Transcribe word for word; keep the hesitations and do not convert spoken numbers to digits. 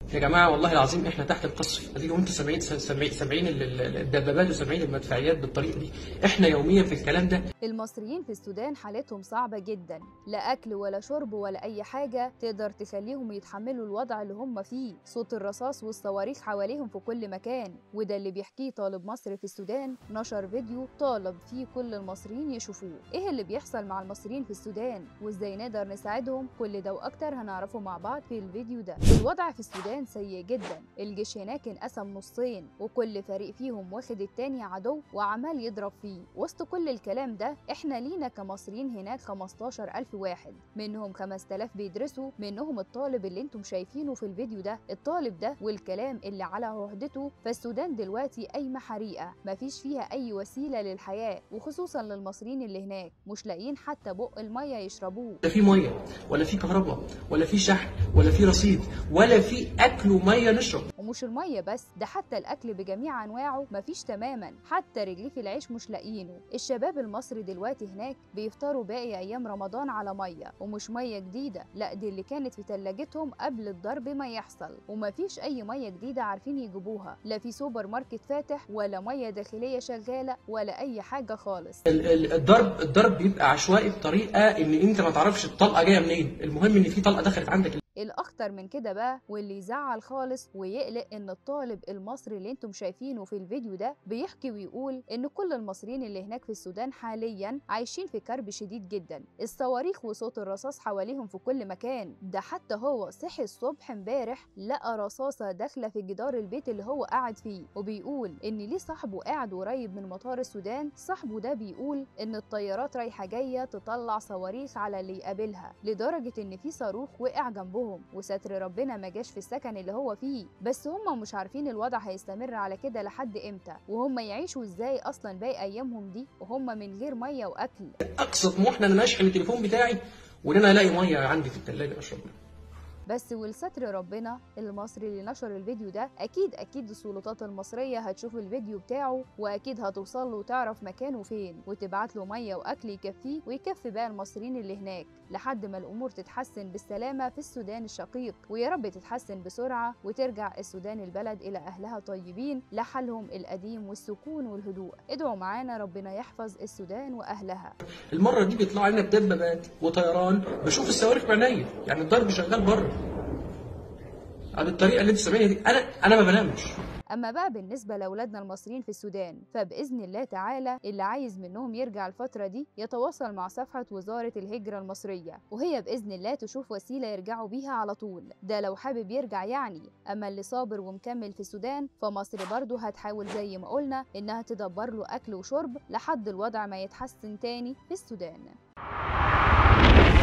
يا جماعه والله العظيم احنا تحت القصف، اديكم انتوا سامعين سامعين سامعين الدبابات وسامعين المدفعيات بالطريقه دي، احنا يوميا في الكلام ده. المصريين في السودان حالتهم صعبة جدا، لا أكل ولا شرب ولا أي حاجة تقدر تخليهم يتحملوا الوضع اللي هم فيه، صوت الرصاص والصواريخ حواليهم في كل مكان، وده اللي بيحكيه طالب مصري في السودان نشر فيديو طالب فيه كل المصريين يشوفوه. إيه اللي بيحصل مع المصريين في السودان وإزاي نقدر نساعدهم؟ كل ده وأكتر هنعرفه مع بعض في الفيديو ده. الوضع في السودان سيء جدا، الجيش هناك انقسم نصين وكل فريق فيهم واخد التاني عدو وعمال يضرب فيه. وسط كل الكلام ده احنا لينا كمصريين هناك خمستاشر ألف واحد، منهم خمسة آلاف بيدرسوا، منهم الطالب اللي انتم شايفينه في الفيديو ده. الطالب ده والكلام اللي على عهدته، فالسودان دلوقتي قايمه حريقه مفيش فيها اي وسيله للحياه، وخصوصا للمصريين اللي هناك مش لاقيين حتى بق الميه يشربوه. لا في ميه ولا في كهرباء ولا في شحن ولا في رصيد ولا في اكل وميه نشرب. ومش الميه بس، ده حتى الاكل بجميع انواعه مفيش تماما، حتى رغيف العيش مش لاقيينه. الشباب المصري دلوقتي هناك بيفطروا باقي ايام رمضان على ميه، ومش ميه جديده، لا دي اللي كانت في ثلاجتهم قبل الضرب ما يحصل، ومفيش اي ميه جديده عارفين يجيبوها، لا في سوبر ماركت فاتح ولا ميه داخليه شغاله ولا اي حاجه خالص. الضرب الضرب بيبقى عشوائي بطريقه ان انت ما تعرفش الطلقه جايه منين، المهم ان في طلقه دخلت عندك. الاخطر من كده بقى واللي يزعل خالص ويقلق ان الطالب المصري اللي انتم شايفينه في الفيديو ده بيحكي ويقول ان كل المصريين اللي هناك في السودان حاليا عايشين في كرب شديد جدا، الصواريخ وصوت الرصاص حواليهم في كل مكان. ده حتى هو صحي الصبح امبارح لقى رصاصه داخله في جدار البيت اللي هو قاعد فيه، وبيقول ان ليه صاحبه قاعد قريب من مطار السودان. صاحبه ده بيقول ان الطيارات رايحه جايه تطلع صواريخ على اللي يقابلها، لدرجه ان في صاروخ وقع جنبهم، وستر ربنا ما جاش في السكن اللي هو فيه. بس هم مش عارفين الوضع هيستمر على كده لحد امتى، وهم يعيشوا ازاي اصلا باقي ايامهم دي وهم من غير ميه واكل. اقصى طموحنا ان انا اشحن التليفون بتاعي وان انا الاقي ميه عندي في الثلاجه اشرب منها. بس ولستر ربنا المصري اللي نشر الفيديو ده اكيد اكيد السلطات المصريه هتشوف الفيديو بتاعه واكيد هتوصل له وتعرف مكانه فين وتبعت له ميه واكل يكفيه ويكفي بقى المصريين اللي هناك لحد ما الامور تتحسن بالسلامه في السودان الشقيق، ويا رب تتحسن بسرعه وترجع السودان البلد الى اهلها طيبين لحالهم القديم والسكون والهدوء. ادعوا معانا ربنا يحفظ السودان واهلها. المره دي بيطلع لنا بدبابات وطيران، بشوف الصواريخ بعينيا، يعني الضرب شغال بره بالطريقه اللي انتوا سامعينها دي. انا انا ما بنامش. اما بقى بالنسبه لاولادنا المصريين في السودان، فباذن الله تعالى اللي عايز منهم يرجع الفتره دي يتواصل مع صفحه وزاره الهجره المصريه، وهي باذن الله تشوف وسيله يرجعوا بيها على طول، ده لو حابب يرجع يعني. اما اللي صابر ومكمل في السودان فمصر برضه هتحاول زي ما قلنا انها تدبر له اكل وشرب لحد الوضع ما يتحسن تاني في السودان.